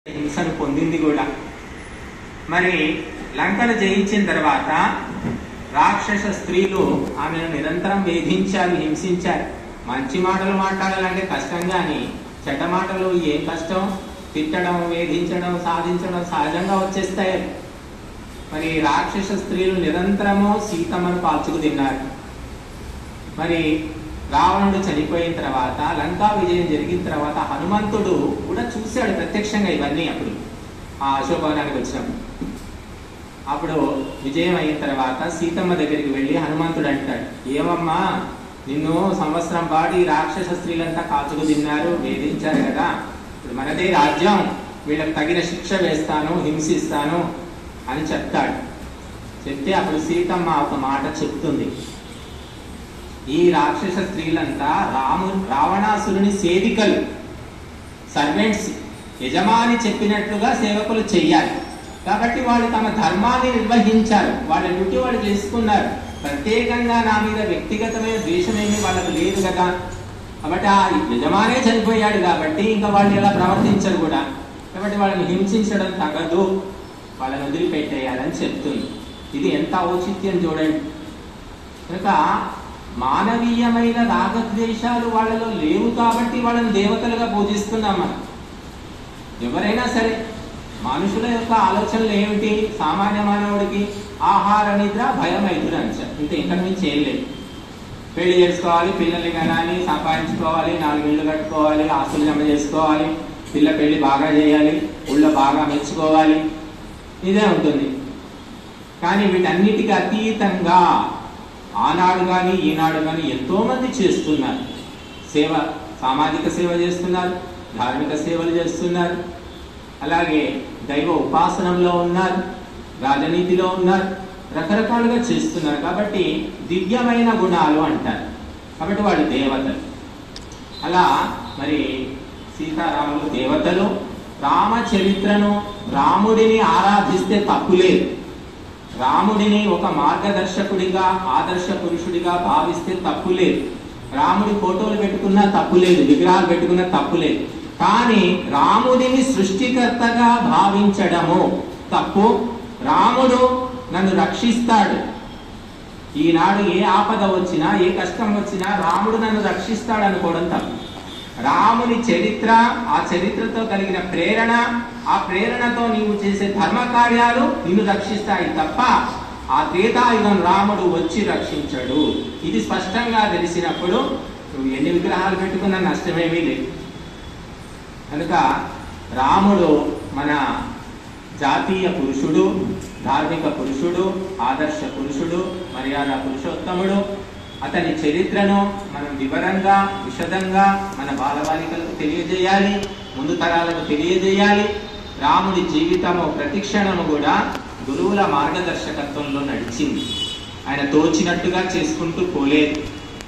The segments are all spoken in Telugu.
హింసను పొందింది కూడా. మరి లంకను జయించిన తర్వాత రాక్షస స్త్రీలు ఆమెను నిరంతరం వేధించారు, హింసించారు. మంచి మాటలు మాట్లాడాలంటే కష్టం, కానీ చెడ్డ మాటలు ఏం కష్టం? తిట్టడం, వేధించడం, సాధించడం సహజంగా వచ్చేస్తాయి. మరి రాక్షస స్త్రీలు నిరంతరము సీతమ్మను పాల్చుకు తిన్నారు. మరి రావణుడు చనిపోయిన తర్వాత, లంకా విజయం జరిగిన తర్వాత హనుమంతుడు కూడా చూశాడు ప్రత్యక్షంగా ఇవన్నీ. అప్పుడు ఆ అశోకవనానికి వచ్చినప్పుడు, అప్పుడు విజయం అయిన తర్వాత సీతమ్మ దగ్గరికి వెళ్ళి హనుమంతుడు అంటాడు, ఏమమ్మా, నిన్ను సంవత్సరం పాటు ఈ రాక్షస స్త్రీలంతా కాచుకు తిన్నారు, వేధించారు కదా, ఇప్పుడు మనదే రాజ్యం, వీళ్ళకి తగిన శిక్ష వేస్తాను, హింసిస్తాను అని చెప్తాడు. చెప్తే అప్పుడు సీతమ్మ ఒక మాట చెప్తుంది, ఈ రాక్షస స్త్రీలంతా రావణాసురుని సేవికలు, సర్వెంట్స్, యజమాని చెప్పినట్లుగా సేవకులు చెయ్యాలి. కాబట్టి వాళ్ళు తమ ధర్మాన్ని నిర్వహించారు, వాళ్ళ డ్యూటీ వాళ్ళు చేసుకున్నారు. ప్రత్యేకంగా నా మీద వ్యక్తిగతమైన ద్వేషమేమీ వాళ్ళకు లేదు కదా. కాబట్టి ఆ యజమానే చనిపోయాడు కాబట్టి ఇంకా వాళ్ళు ఎలా ప్రవర్తించరు కూడా. కాబట్టి వాళ్ళని హింసించడం తగదు, వాళ్ళని వదిలిపెట్టేయాలని చెప్తుంది. ఇది ఎంత ఔచిత్యం చూడండి. కనుక మానవీయమైన రాగద్వేషాలు వాళ్ళలో లేవు కాబట్టి వాళ్ళని దేవతలుగా పూజిస్తున్నాం మనం. ఎవరైనా సరే మనుషుల యొక్క ఆలోచనలు ఏమిటి? సామాన్య మానవుడికి ఆహార నిద్ర భయం అవుతుంది అంచా, ఇంకా ఇంతకు మించి ఏం లేదు. పెళ్లి చేసుకోవాలి, పిల్లల్ని కనాలి, సంపాదించుకోవాలి, 4 ఇళ్ళు కట్టుకోవాలి, ఆస్తులు జమ చేసుకోవాలి, పిల్ల పెళ్లి బాగా చేయాలి, ఊళ్ళో బాగా మెచ్చుకోవాలి, ఇదే ఉంటుంది. కానీ వీటన్నిటికీ అతీతంగా ఆనాడు కానీ ఈనాడు కానీ ఎంతో మంది చేస్తున్నారు సేవ. సామాజిక సేవ చేస్తున్నారు, ధార్మిక సేవలు చేస్తున్నారు, అలాగే దైవ ఉపాసనంలో ఉన్నారు, రాజనీతిలో ఉన్నారు, రకరకాలుగా చేస్తున్నారు. కాబట్టి దివ్యమైన గుణాలు అంటారు, కాబట్టి వాళ్ళు దేవతలు. అలా మరి సీతారాములు దేవతలు. రామచరిత్రను, రాముడిని ఆరాధిస్తే తప్పులేదు. రాముడిని ఒక మార్గదర్శకుడిగా, ఆదర్శ పురుషుడిగా భావిస్తే తప్పులేదు. రాముడి ఫోటోలు పెట్టుకున్నా తప్పులేదు, విగ్రహాలు పెట్టుకున్నా తప్పులేదు. కానీ రాముడిని సృష్టికర్తగా భావించడము తప్పు. రాముడు నన్ను రక్షిస్తాడు, ఈనాడు ఏ ఆపద వచ్చినా, ఏ కష్టం వచ్చినా రాముడు నన్ను రక్షిస్తాడు అనుకోవడం తప్పు. రాముని చరిత్ర, ఆ చరిత్రతో కలిగిన ప్రేరణ, ఆ ప్రేరణతో నీవు చేసే ధర్మ కార్యాలు నిన్ను రక్షిస్తాయి తప్ప ఆ త్రేతాయుగం రాముడు వచ్చి రక్షించడు. ఇది స్పష్టంగా తెలిసినప్పుడు నువ్వు ఎన్ని విగ్రహాలు పెట్టుకున్నా నష్టమేమీ లేదు. కనుక రాముడు మన జాతీయ పురుషుడు, ధార్మిక పురుషుడు, ఆదర్శ పురుషుడు, మర్యాద పురుషోత్తముడు. అతని చరిత్రను మనం వివరంగా, విశదంగా మన బాలబాలికలకు తెలియజేయాలి, ముందు తరాలకు తెలియజేయాలి. రాముడి జీవితము ప్రతిక్షణము కూడా గురువుల మార్గదర్శకత్వంలో నడిచింది. ఆయన తోచినట్టుగా చేసుకుంటూ పోలేదు.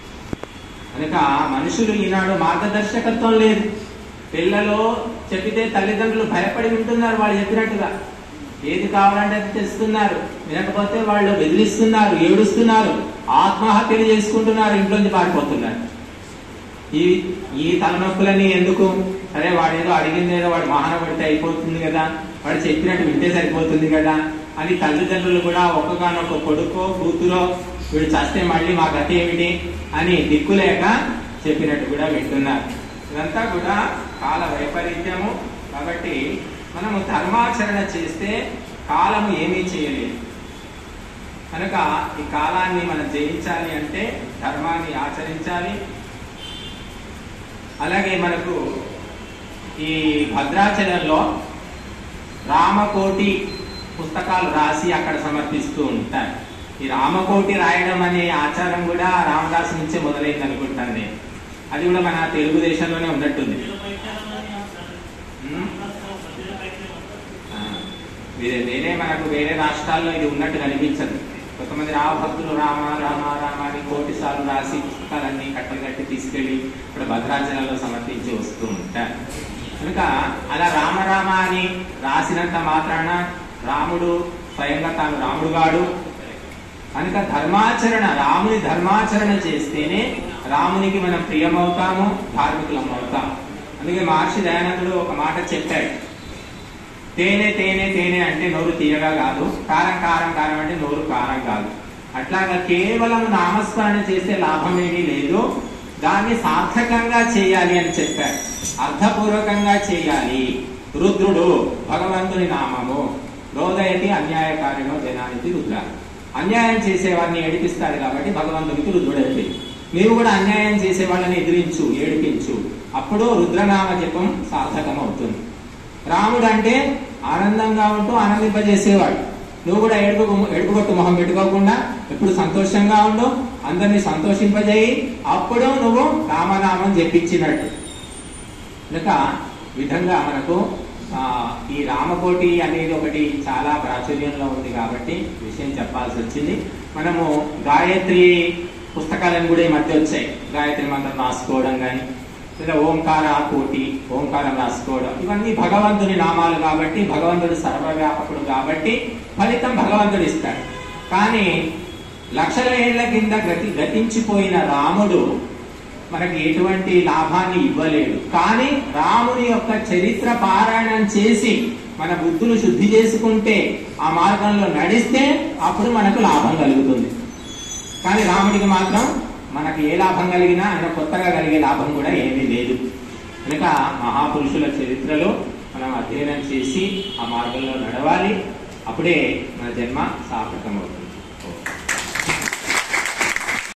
కనుక మనుషులు ఈనాడు మార్గదర్శకత్వం లేదు. పిల్లలు చెప్పితే తల్లిదండ్రులు భయపడి ఉంటున్నారు, వాళ్ళు చెప్పినట్టుగా ఏది కావాలంటే అది తెస్తున్నారు. వినకపోతే వాళ్ళు బెదిరిస్తున్నారు, ఏడుస్తున్నారు, ఆత్మహత్యలు చేసుకుంటున్నారు, ఇంట్లోంచి పారిపోతున్నారు. ఈ తలనొప్పులని ఎందుకు? సరే వాడేదో అడిగిందేదో వాడు వాహన పడితే అయిపోతుంది కదా, వాడు చెప్పినట్టు వింటే సరిపోతుంది కదా అని తల్లిదండ్రులు కూడా ఒక్కగానొక్క కొడుకో కూతురో వీడు చస్తే మళ్ళీ మా గతి ఏమిటి అని దిక్కులేక చెప్పినట్టు కూడా వింటున్నారు. ఇదంతా కూడా కాల వైపరీత్యము. కాబట్టి మనము ధర్మాచరణ చేస్తే కాలము ఏమీ చేయలేదు. కనుక ఈ కాలాన్ని మనం జయించాలి అంటే ధర్మాన్ని ఆచరించాలి. అలాగే మనకు ఈ భద్రాచలంలో రామకోటి పుస్తకాలు రాసి అక్కడ సమర్పిస్తూ ఉంటారు. ఈ రామకోటి రాయడం అనే ఆచారం కూడా రామదాసు నుంచే మొదలైంది అనుకుంటాను నేను. అది కూడా మన తెలుగుదేశంలోనే ఉన్నట్టుంది. వేరే మనకు వేరే రాష్ట్రాల్లో ఇది ఉన్నట్టు కనిపించదు. కొంతమంది రామభక్తులు రామ రామ రామ అని కోటి సార్లు రాసి పుస్తకాలన్నీ కట్టలు కట్టి తీసుకెళ్లి ఇక్కడ భద్రాచలంలో సమర్పించి వస్తూ ఉంటారు. కనుక అలా రామరామ అని రాసినంత మాత్రాన రాముడు స్వయంగా తాను రాముడు గాడు. కనుక ధర్మాచరణ, రాముని ధర్మాచరణ చేస్తేనే రామునికి మనం ప్రియమవుతాము, ధార్మికులం అవుతాము. అందుకే మహర్షి దయానందుడు ఒక మాట చెప్పాడు, తేనె తేనె తేనె అంటే నోరు తీయగా కాదు, కారం కారం కారం అంటే నోరు కారం కాదు. అట్లాగా కేవలం నామస్మరణ చేసే లాభం ఏమీ లేదు, దాన్ని సార్థకంగా చేయాలి అని చెప్పారు. అర్థపూర్వకంగా చేయాలి. రుద్రుడు భగవంతుని నామము. రోదయతి అన్యాయకారిణో జనానికి రుద్ర. అన్యాయం చేసేవాడిని ఏడిపిస్తాడు కాబట్టి భగవంతునికి రుద్రుడైతే, నీవు కూడా అన్యాయం చేసే వాళ్ళని ఎదిరించు, ఏడిపించు, అప్పుడు రుద్రనామ జపం సార్థకం అవుతుంది. రాముడు అంటే ఆనందంగా ఉంటూ ఆనందింపజేసేవాడు. నువ్వు కూడా ఏడుపుగొట్టు మొహం పెట్టుకోకుండా ఎప్పుడు సంతోషంగా ఉండు, అందరినీ సంతోషింపజేయి, అప్పుడు నువ్వు రామనామం జపించినట్టు. కనుక విధంగా మనకు ఈ రామకోటి అనేది ఒకటి చాలా ప్రాచుర్యంలో ఉంది కాబట్టి విషయం చెప్పాల్సి వచ్చింది. మనము గాయత్రి పుస్తకాలను కూడా ఈ మధ్య వచ్చాయి. గాయత్రి మంత్రం రాసుకోవడం కానీ, లేదా ఓంకార కోటి, ఓంకారం రాసుకోవడం, ఇవన్నీ భగవంతుని నామాలు కాబట్టి, భగవంతుడు సర్వవ్యాపకుడు కాబట్టి ఫలితం భగవంతుడు ఇస్తాడు. కానీ లక్షల ఏళ్ల కింద గతించిపోయిన రాముడు మనకి ఎటువంటి లాభాన్ని ఇవ్వలేడు. కానీ రాముని యొక్క చరిత్ర పారాయణం చేసి మన బుద్ధులు శుద్ధి చేసుకుంటే, ఆ మార్గంలో నడిస్తే అప్పుడు మనకు లాభం కలుగుతుంది. కానీ రాముడికి మాత్రం మనకు ఏ లాభం కలిగినా ఆయన కొత్తగా కలిగే లాభం కూడా ఏమీ లేదు. కనుక మహాపురుషుల చరిత్రలో మనం అధ్యయనం చేసి ఆ మార్గంలో నడవాలి. అప్పుడే మన జన్మ సార్థకమవుతుంది.